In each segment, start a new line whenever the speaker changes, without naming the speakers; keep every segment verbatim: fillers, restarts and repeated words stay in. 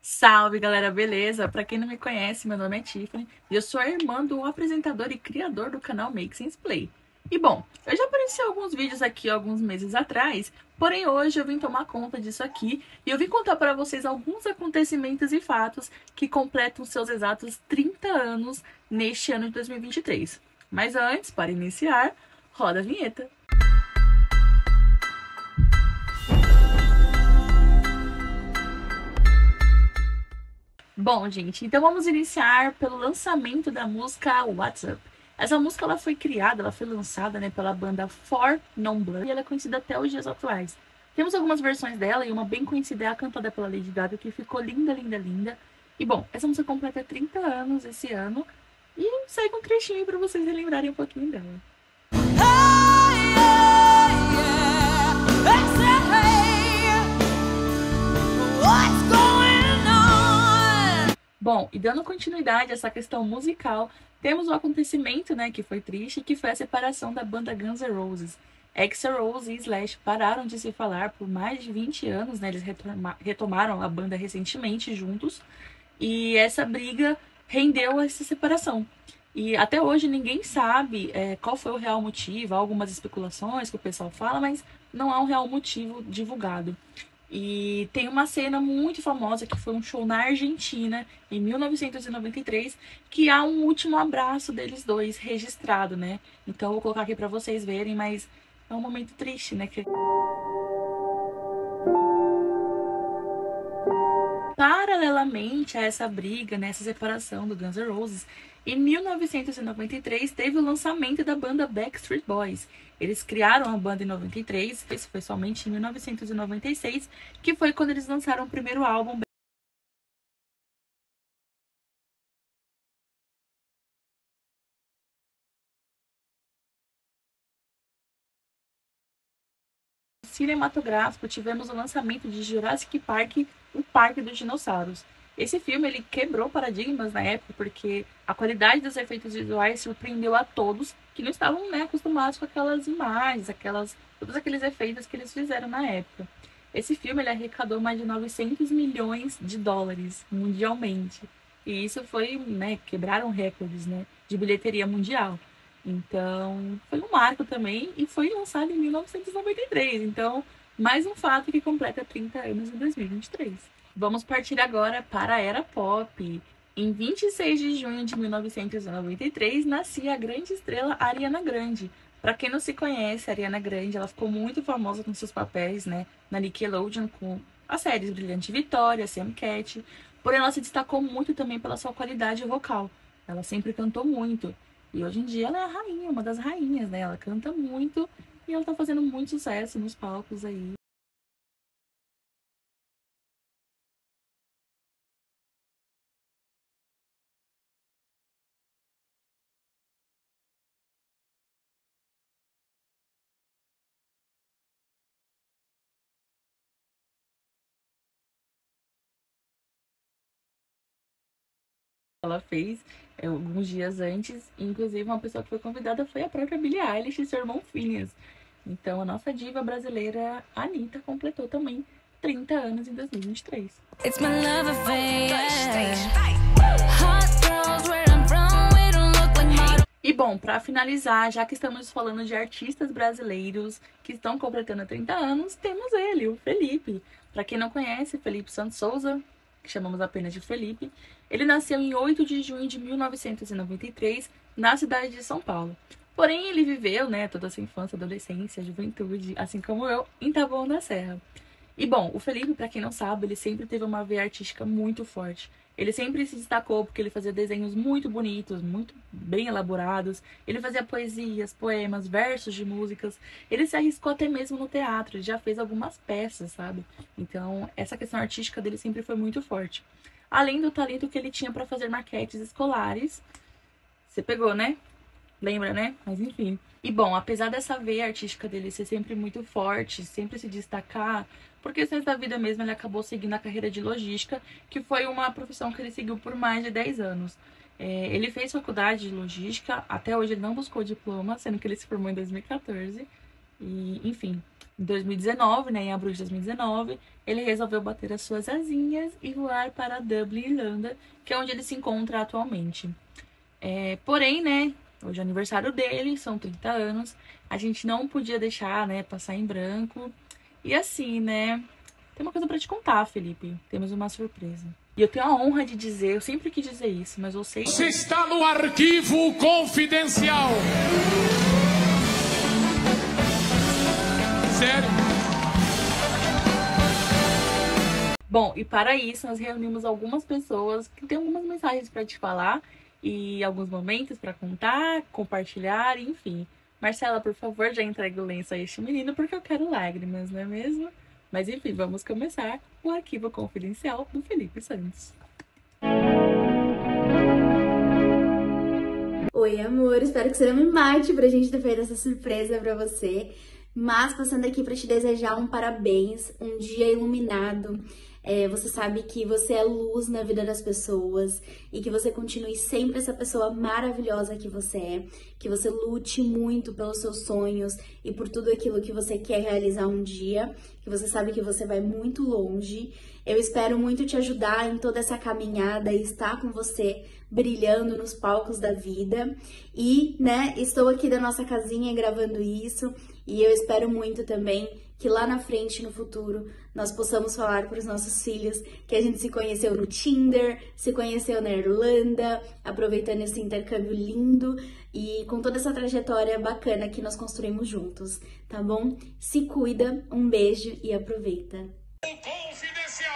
Salve, galera, beleza? Pra quem não me conhece, meu nome é Tiffany e eu sou a irmã do apresentador e criador do canal Make Sense Play. E bom, eu já apareci em alguns vídeos aqui alguns meses atrás, porém hoje eu vim tomar conta disso aqui e eu vim contar para vocês alguns acontecimentos e fatos que completam seus exatos trinta anos neste ano de dois mil e vinte e três. Mas antes, para iniciar, roda a vinheta. Bom, gente, então vamos iniciar pelo lançamento da música What's Up. Essa música ela foi criada, ela foi lançada, né, pela banda four non Blur e ela é conhecida até os dias atuais. Temos algumas versões dela e uma bem conhecida é a cantada pela Lady Gaga, que ficou linda, linda, linda. E bom, essa música completa trinta anos esse ano e segue um trechinho para vocês relembrarem um pouquinho dela. Bom, e dando continuidade a essa questão musical, temos um acontecimento, né, que foi triste, que foi a separação da banda Guns N' Roses. Axl Rose e Slash pararam de se falar por mais de vinte anos, né, eles retoma retomaram a banda recentemente juntos, e essa briga rendeu essa separação. E até hoje ninguém sabe é, qual foi o real motivo, há algumas especulações que o pessoal fala, mas não há um real motivo divulgado. E tem uma cena muito famosa que foi um show na Argentina, em mil novecentos e noventa e três, que há um último abraço deles dois registrado, né? Então eu vou colocar aqui pra vocês verem, mas é um momento triste, né? Que... Paralelamente a essa briga, né, essa separação do Guns N' Roses, em mil novecentos e noventa e três teve o lançamento da banda Backstreet Boys. Eles criaram a banda em noventa e três, esse foi somente em mil novecentos e noventa e seis, que foi quando eles lançaram o primeiro álbum. Cinematográfico, tivemos o lançamento de Jurassic Park, o Parque dos Dinossauros. Esse filme ele quebrou paradigmas na época, porque a qualidade dos efeitos visuais surpreendeu a todos que não estavam, né, acostumados com aquelas imagens, aquelas, todos aqueles efeitos que eles fizeram na época. Esse filme ele arrecadou mais de novecentos milhões de dólares mundialmente. E isso foi, né, quebraram recordes, né, de bilheteria mundial. Então, foi um marco também e foi lançado em mil novecentos e noventa e três. Então, mais um fato que completa trinta anos em dois mil e vinte e três. Vamos partir agora para a era pop. Em vinte e seis de junho de mil novecentos e noventa e três, nascia a grande estrela Ariana Grande. Para quem não se conhece, a Ariana Grande, ela ficou muito famosa com seus papéis, né, na Nickelodeon com as séries Brilhante Vitória, Sam Cat. Porém, ela se destacou muito também pela sua qualidade vocal. Ela sempre cantou muito. E hoje em dia ela é a rainha, uma das rainhas, né? Ela canta muito e ela tá fazendo muito sucesso nos palcos aí. Ela fez é, alguns dias antes, inclusive uma pessoa que foi convidada foi a própria Billie Eilish e seu irmão Phineas. Então a nossa diva brasileira, Anitta, completou também trinta anos em dois mil e vinte e três. It's my love affair. E bom, para finalizar, já que estamos falando de artistas brasileiros que estão completando trinta anos, temos ele, o Felipe. Para quem não conhece, Felipe Santos Souza, que chamamos apenas de Felipe, ele nasceu em oito de junho de mil novecentos e noventa e três, na cidade de São Paulo. Porém, ele viveu, né, toda a sua infância, adolescência, juventude, assim como eu, em Taboão da Serra. E bom, o Felipe, para quem não sabe, ele sempre teve uma veia artística muito forte. Ele sempre se destacou porque ele fazia desenhos muito bonitos, muito bem elaborados. Ele fazia poesias, poemas, versos de músicas. Ele se arriscou até mesmo no teatro, ele já fez algumas peças, sabe? Então, essa questão artística dele sempre foi muito forte. Além do talento que ele tinha para fazer maquetes escolares. Você pegou, né? Lembra, né? Mas enfim. E bom, apesar dessa veia artística dele ser sempre muito forte, sempre se destacar, por questões da vida mesmo, ele acabou seguindo a carreira de logística, que foi uma profissão que ele seguiu por mais de dez anos. É, ele fez faculdade de logística, até hoje ele não buscou diploma, sendo que ele se formou em dois mil e quatorze. E, enfim, Em dois mil e dezenove, né, em abril de dois mil e dezenove, ele resolveu bater as suas asinhas e voar para Dublin, Irlanda, que é onde ele se encontra atualmente. É, porém, né, hoje é aniversário dele, são trinta anos, a gente não podia deixar, né, passar em branco. E assim, né, tem uma coisa pra te contar, Felipe, temos uma surpresa. E eu tenho a honra de dizer, eu sempre quis dizer isso, mas eu sei...
Você está no arquivo confidencial. Sério?
Bom, e para isso nós reunimos algumas pessoas que têm algumas mensagens para te falar e alguns momentos para contar, compartilhar, enfim. Marcela, por favor, já entregue o lenço a este menino porque eu quero lágrimas, não é mesmo? Mas enfim, vamos começar o arquivo confidencial do Felipe Santos.
Oi, amor, espero que você não me mate pra gente ter feito essa surpresa pra você. Mas passando aqui pra te desejar um parabéns, um dia iluminado. É, você sabe que você é luz na vida das pessoas e que você continue sempre essa pessoa maravilhosa que você é, que você lute muito pelos seus sonhos e por tudo aquilo que você quer realizar um dia, que você sabe que você vai muito longe. Eu espero muito te ajudar em toda essa caminhada e estar com você brilhando nos palcos da vida. E, né, estou aqui da nossa casinha gravando isso e eu espero muito também que lá na frente, no futuro, nós possamos falar para os nossos filhos que a gente se conheceu no Tinder, se conheceu na Irlanda, aproveitando esse intercâmbio lindo e com toda essa trajetória bacana que nós construímos juntos, tá bom? Se cuida, um beijo e aproveita.
Confidencial.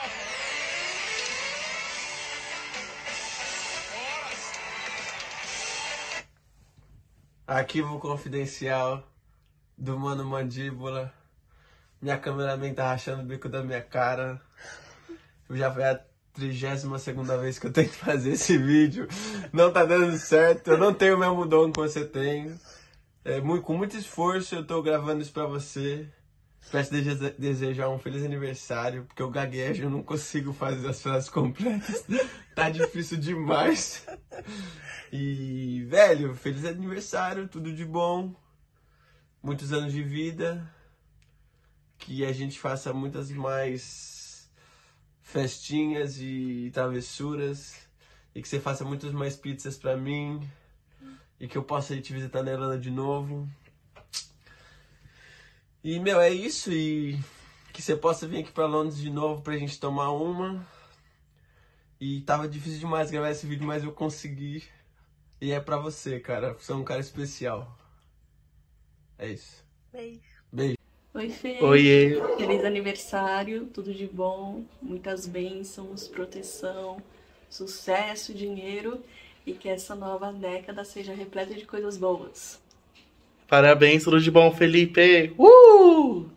Arquivo confidencial do Mano Mandíbula. Minha cameraman tá rachando o bico da minha cara. Já foi a trigésima segunda vez que eu tento fazer esse vídeo. Não tá dando certo. Eu não tenho o mesmo dom que você tem. É, muito, com muito esforço eu tô gravando isso pra você. Pra te desejar um feliz aniversário. Porque eu gaguejo, eu não consigo fazer as frases completas. Tá difícil demais. E, velho, feliz aniversário, tudo de bom. Muitos anos de vida. Que a gente faça muitas mais festinhas e travessuras. E que você faça muitas mais pizzas pra mim. E que eu possa ir te visitar na Irlanda de novo. E, meu, é isso. E que você possa vir aqui pra Londres de novo pra gente tomar uma. E tava difícil demais gravar esse vídeo, mas eu consegui. E é pra você, cara. Você é um cara especial. É isso.
Beijo.
Beijo.
Oi, Fê.
Oiê.
Feliz aniversário, tudo de bom, muitas bênçãos, proteção, sucesso, dinheiro e que essa nova década seja repleta de coisas boas.
Parabéns, tudo de bom, Felipe. Uh!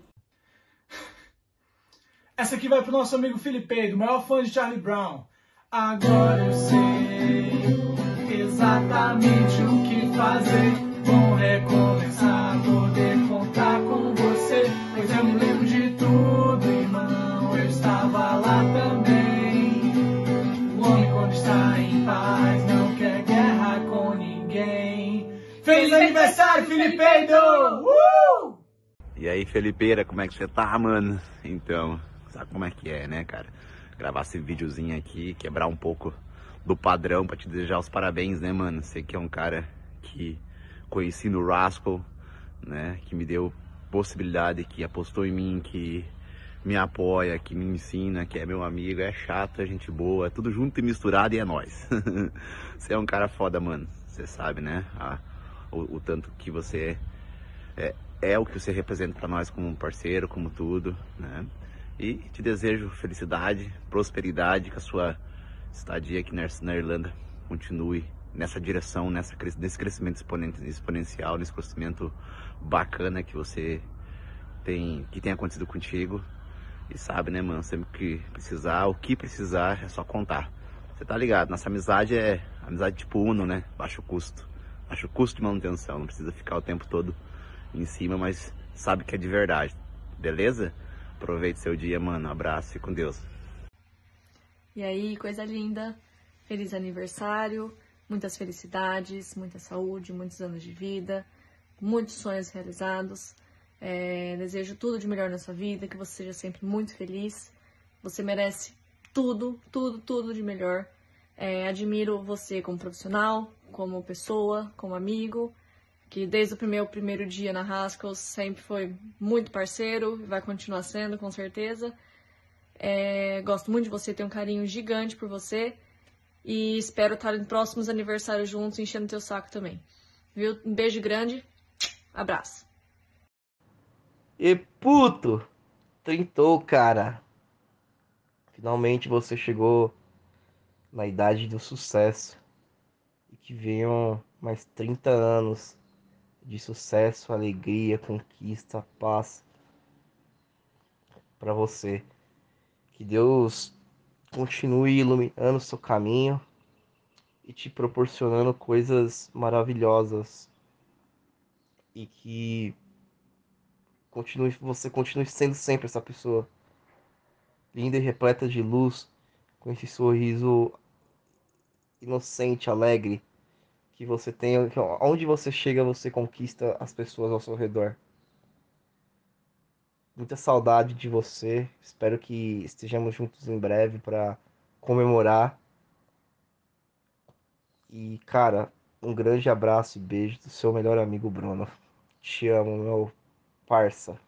Essa aqui vai pro nosso amigo Felipe, do maior fã de Charlie Brown. Agora eu sei exatamente o que fazer. Bom recomeçar, poder contar com você. Pois eu me lembro de tudo, irmão. Eu estava lá também. O homem, quando está em paz, não quer guerra com ninguém. Feliz aniversário, Felipeiro! Uh!
E aí, Felipeira, como é que você tá, mano? Então, sabe como é que é, né, cara? Gravar esse videozinho aqui, quebrar um pouco do padrão pra te desejar os parabéns, né, mano? Você que é um cara que conheci no Rascal, né? Que me deu possibilidade, que apostou em mim, que me apoia, que me ensina, que é meu amigo, é chato, é gente boa, é tudo junto e misturado e é nóis. Você é um cara foda, mano. Você sabe, né? Ah, o, o tanto que você é, é, é o que você representa pra nós como um parceiro, como tudo, né? E te desejo felicidade, prosperidade, que a sua estadia aqui na, na Irlanda continue nessa direção, nessa, nesse crescimento exponencial, nesse crescimento bacana que você tem, que tem acontecido contigo. E sabe, né, mano, sempre que precisar, o que precisar, é só contar. Você tá ligado, nossa amizade é amizade tipo Uno, né, baixo custo. Baixo custo de manutenção, não precisa ficar o tempo todo em cima, mas sabe que é de verdade, beleza? Aproveite seu dia, mano, abraço e com Deus.
E aí, coisa linda, feliz aniversário, muitas felicidades, muita saúde, muitos anos de vida, muitos sonhos realizados. É, desejo tudo de melhor na sua vida, que você seja sempre muito feliz. Você merece tudo, tudo, tudo de melhor. É, admiro você como profissional, como pessoa, como amigo, que desde o meu primeiro dia na Haskell's sempre foi muito parceiro, vai continuar sendo, com certeza. É, gosto muito de você, tenho um carinho gigante por você e espero estar em próximos aniversários juntos, enchendo teu saco também. Viu? Um beijo grande, abraço.
E puto, trintou, cara. Finalmente você chegou na idade do sucesso. E que venham mais trinta anos de sucesso, alegria, conquista, paz para você. Que Deus continue iluminando o seu caminho e te proporcionando coisas maravilhosas. E que continue, você continue sendo sempre essa pessoa linda e repleta de luz, com esse sorriso inocente, alegre, que você tem, que onde você chega, você conquista as pessoas ao seu redor. Muita saudade de você, espero que estejamos juntos em breve para comemorar. E, cara, um grande abraço e beijo do seu melhor amigo Bruno. Te amo, meu parça.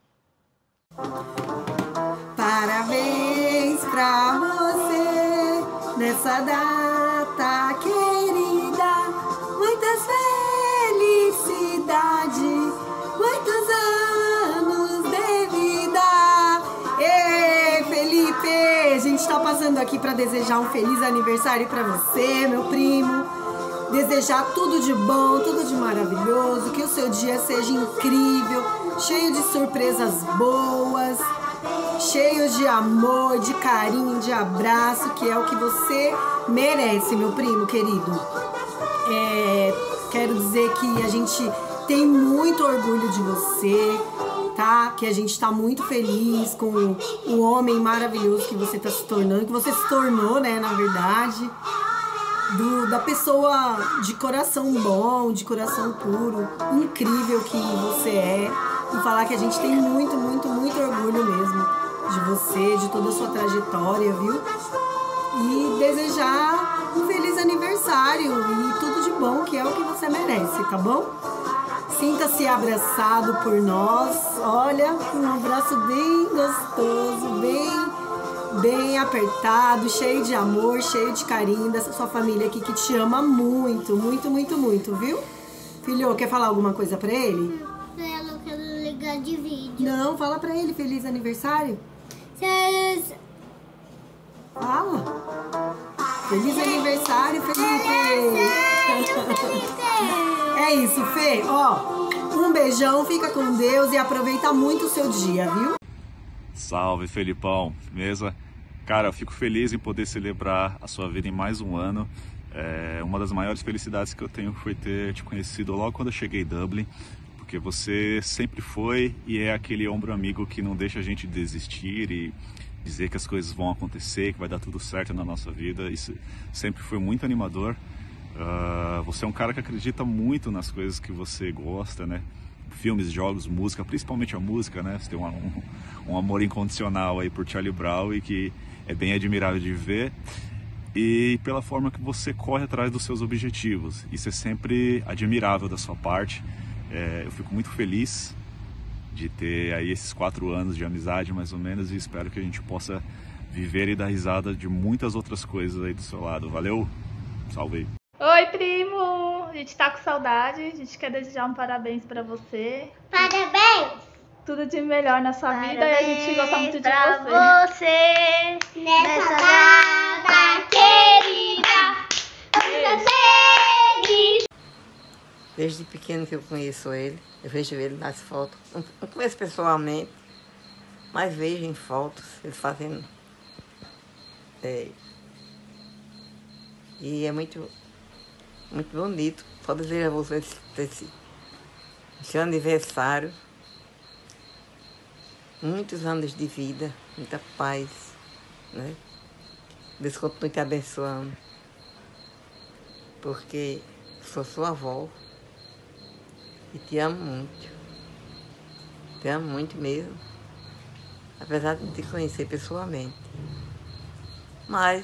Parabéns pra você nessa data querida, muitas felicidades, muitos anos de vida. Ei, Felipe, a gente tá passando aqui pra desejar um feliz aniversário pra você, meu primo. Desejar tudo de bom, tudo de maravilhoso, que o seu dia seja incrível, cheio de surpresas boas, cheios de amor, de carinho, de abraço, que é o que você merece, meu primo querido. É, quero dizer que a gente tem muito orgulho de você, tá? Que a gente tá muito feliz com o homem maravilhoso que você tá se tornando, que você se tornou, né, na verdade. Do, da pessoa de coração bom, de coração puro, incrível que você é. E falar que a gente tem muito, muito, muito orgulho mesmo de você, de toda a sua trajetória, viu? E desejar um feliz aniversário e tudo de bom, que é o que você merece, tá bom? Sinta-se abraçado por nós. Olha, um abraço bem gostoso, bem... bem apertado, cheio de amor, cheio de carinho dessa sua família aqui que te ama muito, muito, muito, muito, viu? Filho, quer falar alguma coisa pra ele?
Eu quero ligar de vídeo.
Não, fala pra ele, feliz aniversário.
Vocês...
Fala. Feliz aniversário, Felipe. É isso, Fê. Ó, um beijão, fica com Deus e aproveita muito o seu dia, viu?
Salve, Felipão, beleza? Cara, eu fico feliz em poder celebrar a sua vida em mais um ano. É, uma das maiores felicidades que eu tenho foi ter te conhecido logo quando eu cheguei em Dublin, porque você sempre foi e é aquele ombro amigo que não deixa a gente desistir e dizer que as coisas vão acontecer, que vai dar tudo certo na nossa vida. Isso sempre foi muito animador. Uh, você é um cara que acredita muito nas coisas que você gosta, né? Filmes, jogos, música, principalmente a música, né? Você tem um, um, um amor incondicional aí por Charlie Brown e que é bem admirável de ver. E pela forma que você corre atrás dos seus objetivos. Isso é sempre admirável da sua parte. É, eu fico muito feliz de ter aí esses quatro anos de amizade, mais ou menos, e espero que a gente possa viver e dar risada de muitas outras coisas aí do seu lado. Valeu? Salve!
Oi, primo! A gente tá com saudade, a gente quer desejar um parabéns pra você.
Parabéns!
Tudo de melhor na sua
Parabéns
vida e a gente gosta muito de
pra
você.
você nessa data querida. Feliz!
Desde pequeno que eu conheço ele, eu vejo ele nas fotos. Não, não conheço pessoalmente, mas vejo em fotos ele fazendo. É, e é muito, muito bonito. Só desejo a você esse, esse, esse aniversário. Muitos anos de vida, muita paz, né? Deus continue te abençoando. Porque sou sua avó e te amo muito. Te amo muito mesmo. Apesar de te conhecer pessoalmente. Mas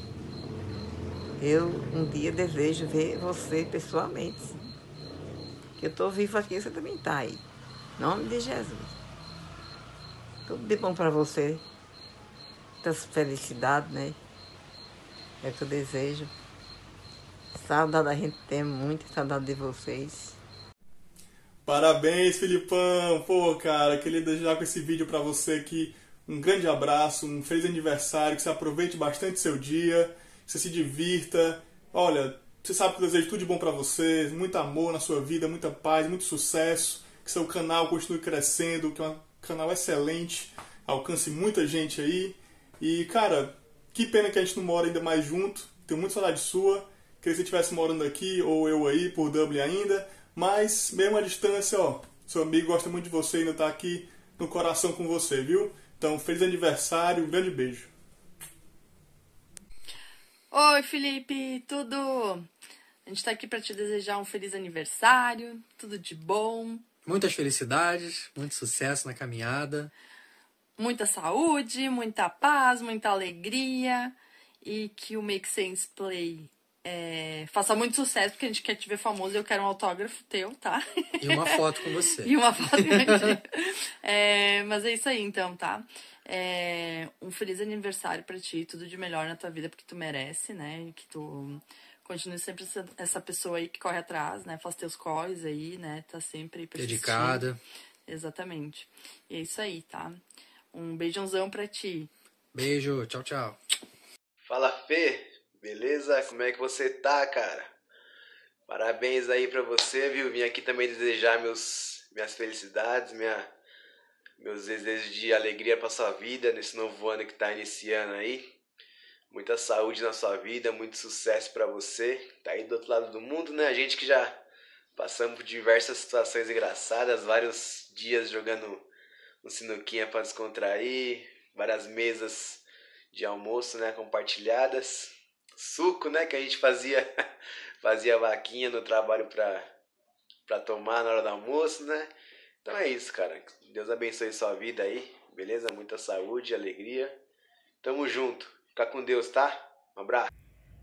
eu um dia desejo ver você pessoalmente. Que eu tô vivo aqui, você também tá aí. Em nome de Jesus. Tudo de bom para você. Muitas felicidades, né? É o que eu desejo. Saudade, a gente tem muito saudade de vocês.
Parabéns, Filipão! Pô, cara, queria desejar com esse vídeo pra você aqui um grande abraço, um feliz aniversário, que você aproveite bastante seu dia, que você se divirta. Olha, você sabe que eu desejo tudo de bom pra você, muito amor na sua vida, muita paz, muito sucesso, que seu canal continue crescendo, que é um canal excelente, alcance muita gente aí. E, cara, que pena que a gente não mora ainda mais junto, tenho muita saudade sua, queria que você estivesse morando aqui, ou eu aí, por Dublin ainda. Mas, mesmo à distância, ó, seu amigo gosta muito de você e ainda tá aqui no coração com você, viu? Então, feliz aniversário, um grande beijo.
Oi, Felipe, tudo? A gente tá aqui pra te desejar um feliz aniversário, tudo de bom.
Muitas felicidades, muito sucesso na caminhada.
Muita saúde, muita paz, muita alegria e que o Make Sense Play... É, faça muito sucesso, porque a gente quer te ver famoso e eu quero um autógrafo teu, tá?
E uma foto com você.
E uma foto com é, Mas é isso aí, então, tá? É, um feliz aniversário pra ti, tudo de melhor na tua vida, porque tu merece, né? E que tu continue sempre essa pessoa aí que corre atrás, né? Faz teus corres aí, né? Tá sempre
dedicada.
Exatamente. E é isso aí, tá? Um beijãozão pra ti.
Beijo, tchau, tchau.
Fala, Fê. Beleza? Como é que você tá, cara? Parabéns aí pra você, viu? Vim aqui também desejar meus, minhas felicidades, minha, meus desejos de alegria pra sua vida nesse novo ano que tá iniciando aí. Muita saúde na sua vida, muito sucesso pra você. Tá aí do outro lado do mundo, né? A gente que já passamos por diversas situações engraçadas, vários dias jogando um sinuquinha pra descontrair, várias mesas de almoço, né, compartilhadas. Suco, né, que a gente fazia fazia vaquinha no trabalho pra, pra tomar na hora do almoço, né? Então é isso, cara. Deus abençoe sua vida aí, beleza? Muita saúde, alegria. Tamo junto. Fica com Deus, tá? Um abraço.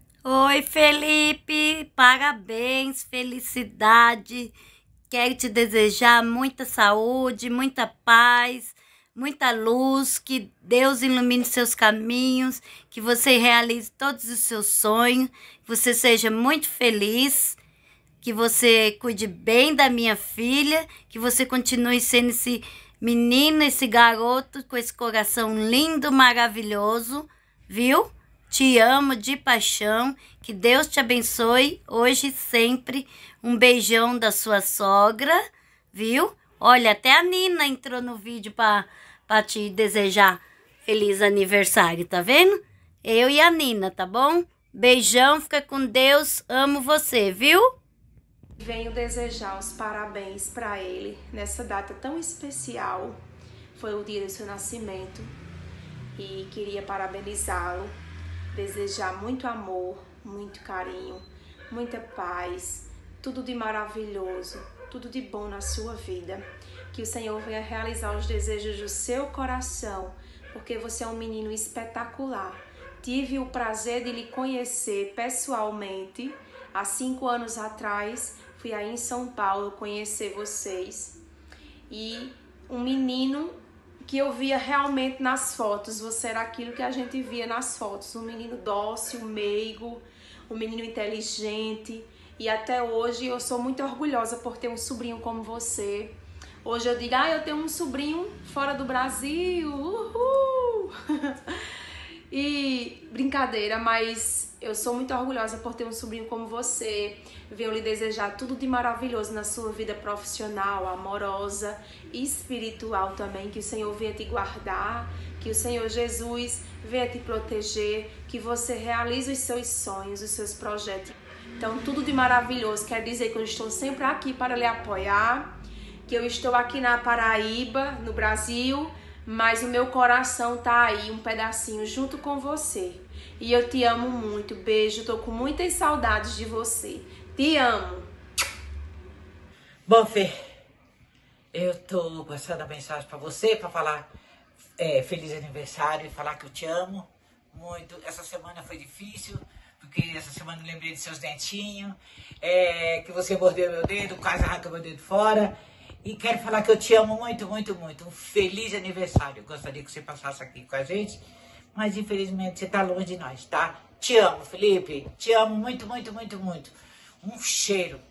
Oi, Felipe. Parabéns, felicidade. Quero te desejar muita saúde, muita paz, muita luz, que Deus ilumine seus caminhos, que você realize todos os seus sonhos, que você seja muito feliz, que você cuide bem da minha filha, que você continue sendo esse menino, esse garoto com esse coração lindo, maravilhoso, viu? Te amo de paixão, que Deus te abençoe hoje e sempre. Um beijão da sua sogra, viu? Olha, até a Nina entrou no vídeo para para te desejar feliz aniversário, tá vendo? Eu e a Nina, tá bom? Beijão, fica com Deus, amo você, viu?
Venho desejar os parabéns para ele nessa data tão especial. Foi o dia do seu nascimento e queria parabenizá-lo, desejar muito amor, muito carinho, muita paz, tudo de maravilhoso, tudo de bom na sua vida. Que o Senhor venha realizar os desejos do seu coração, porque você é um menino espetacular. Tive o prazer de lhe conhecer pessoalmente há cinco anos atrás. Fui aí em São Paulo conhecer vocês. E um menino que eu via realmente nas fotos. Você era aquilo que a gente via nas fotos. Um menino dócil, meigo, um menino inteligente. E até hoje eu sou muito orgulhosa por ter um sobrinho como você. Hoje eu digo, ah, eu tenho um sobrinho fora do Brasil, uhul! E brincadeira, mas eu sou muito orgulhosa por ter um sobrinho como você. Venho lhe desejar tudo de maravilhoso na sua vida profissional, amorosa e espiritual também. Que o Senhor venha te guardar, que o Senhor Jesus venha te proteger, que você realize os seus sonhos, os seus projetos. Então, tudo de maravilhoso. Quer dizer que eu estou sempre aqui para lhe apoiar, que eu estou aqui na Paraíba, no Brasil, mas o meu coração tá aí, um pedacinho, junto com você. E eu te amo muito. Beijo, tô com muitas saudades de você. Te amo.
Bom, Fê, Eu tô passando a mensagem pra você, pra falar é, feliz aniversário e falar que eu te amo muito. Essa semana foi difícil, porque essa semana eu lembrei de seus dentinhos, é, que você mordeu meu dedo, quase arrancou meu dedo fora. E quero falar que eu te amo muito, muito, muito. Um feliz aniversário. Eu gostaria que você passasse aqui com a gente, mas infelizmente você tá longe de nós, tá? Te amo, Felipe. Te amo muito, muito, muito, muito. Um cheiro.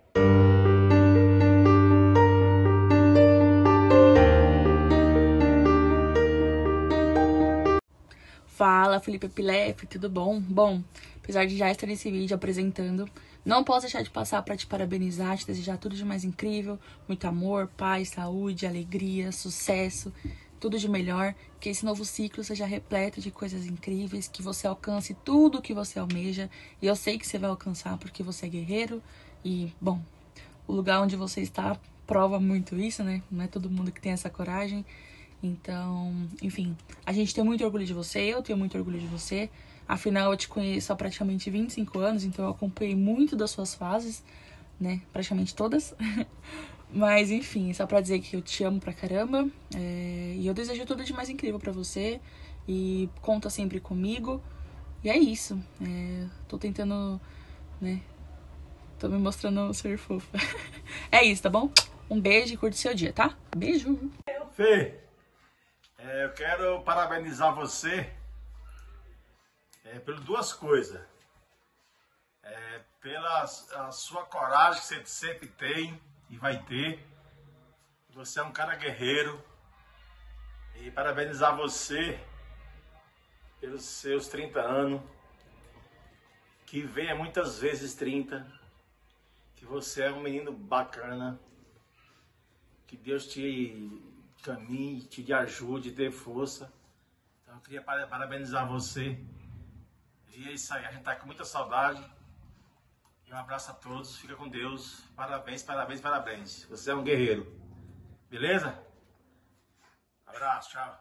Fala, Felipe Epilefe, tudo bom? Bom, apesar de já estar nesse vídeo apresentando, não posso deixar de passar para te parabenizar, te desejar tudo de mais incrível, muito amor, paz, saúde, alegria, sucesso, tudo de melhor, que esse novo ciclo seja repleto de coisas incríveis, que você alcance tudo o que você almeja, e eu sei que você vai alcançar porque você é guerreiro, e, bom, o lugar onde você está prova muito isso, né? Não é todo mundo que tem essa coragem. Então, enfim, a gente tem muito orgulho de você, eu tenho muito orgulho de você. Afinal, eu te conheço há praticamente vinte e cinco anos, então eu acompanhei muito das suas fases, né? Praticamente todas. Mas, enfim, só pra dizer que eu te amo pra caramba. É... E eu desejo tudo de mais incrível pra você. E conta sempre comigo. E é isso. É... Tô tentando, né? Tô me mostrando ser fofa. É isso, tá bom? Um beijo e curte seu dia, tá? Beijo!
Fê, é, eu quero parabenizar você é, por duas coisas. É, pela a sua coragem que você sempre tem e vai ter. Você é um cara guerreiro. E parabenizar você pelos seus trinta anos. Que venha muitas vezes trinta. Que você é um menino bacana. Que Deus te caminhe, te ajude, dê força. Então eu queria parabenizar você. E é isso aí, a gente tá com muita saudade. E um abraço a todos, fica com Deus. Parabéns, parabéns, parabéns. Você é um guerreiro. Beleza? Abraço, tchau.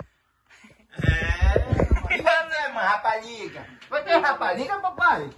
É, né, mano, rapariga? Vai ter rapariga, papai?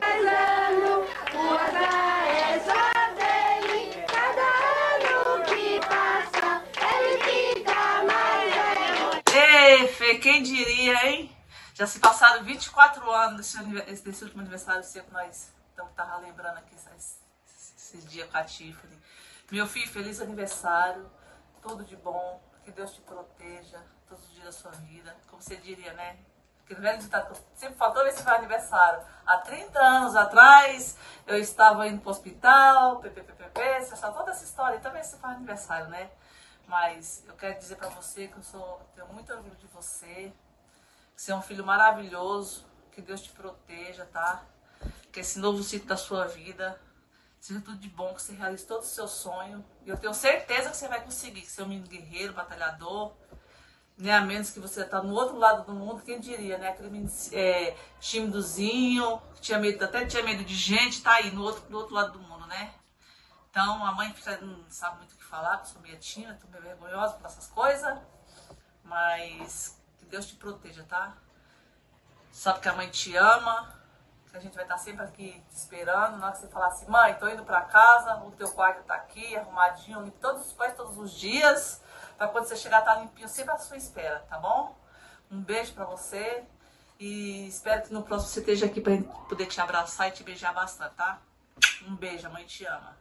Ei, Fê, quem diria, hein? Já se passaram vinte e quatro anos desse, desse último aniversário seu que nós estamos tava lembrando aqui esse, esse dia com a Tiffany. Meu filho, feliz aniversário, tudo de bom, que Deus te proteja todos os dias da sua vida. Como você diria, né? Aquele velho ditado que sempre faltou ver se foi aniversário. Há trinta anos atrás, eu estava indo para o hospital, ppppp, você sabe toda essa história, então esse foi aniversário, né? Mas eu quero dizer pra você que eu sou, tenho muito orgulho de você, que você é um filho maravilhoso, que Deus te proteja, tá? Que esse novo ciclo da sua vida seja tudo de bom, que você realize todos os seus sonhos. E eu tenho certeza que você vai conseguir, que você é um menino guerreiro, batalhador, né? A menos que você tá no outro lado do mundo, quem diria, né? Aquele menino é, timidozinho, que tinha medo, até tinha medo de gente, tá aí no outro, do outro lado do mundo, né? Então, a mãe não sabe muito o que falar, porque eu sou meio tímida, tô meio vergonhosa por essas coisas. Mas que Deus te proteja, tá? Sabe que a mãe te ama, que a gente vai estar sempre aqui te esperando. Na hora que você falar assim, mãe, tô indo pra casa, o teu quarto tá aqui, arrumadinho, limpo todos os pés todos os dias. Pra quando você chegar, tá limpinho, sempre à sua espera, tá bom? Um beijo pra você. E espero que no próximo você esteja aqui pra gente poder te abraçar e te beijar bastante, tá? Um beijo, a mãe te ama.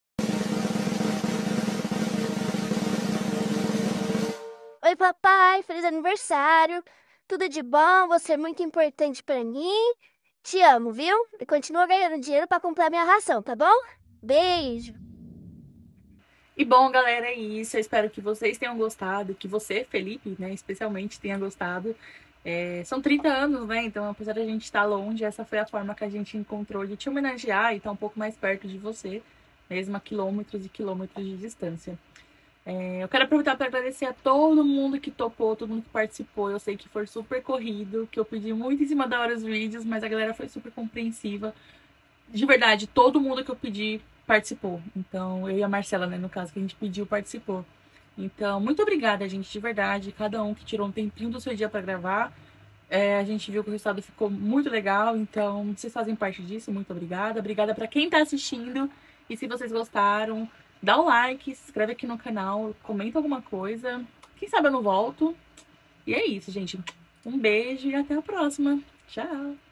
Oi, papai, feliz aniversário. Tudo de bom, você é muito importante pra mim. Te amo, viu? E continua ganhando dinheiro pra comprar minha ração, tá bom? Beijo.
E bom, galera, é isso. Eu espero que vocês tenham gostado, que você, Felipe, né, especialmente, tenha gostado. É, são trinta anos, né? Então, apesar de a gente estar longe, essa foi a forma que a gente encontrou de te homenagear e estar um pouco mais perto de você, mesmo a quilômetros e quilômetros de distância. É, eu quero aproveitar para agradecer a todo mundo que topou, todo mundo que participou. Eu sei que foi super corrido, que eu pedi muito em cima da hora os vídeos, mas a galera foi super compreensiva. De verdade, todo mundo que eu pedi participou. Então, eu e a Marcela, né, no caso, que a gente pediu, participou. Então, muito obrigada, gente, de verdade. Cada um que tirou um tempinho do seu dia para gravar. É, a gente viu que o resultado ficou muito legal. Então, vocês fazem parte disso. Muito obrigada. Obrigada para quem tá assistindo. E se vocês gostaram, dá o like, se inscreve aqui no canal, comenta alguma coisa. Quem sabe eu não volto. E é isso, gente. Um beijo e até a próxima. Tchau!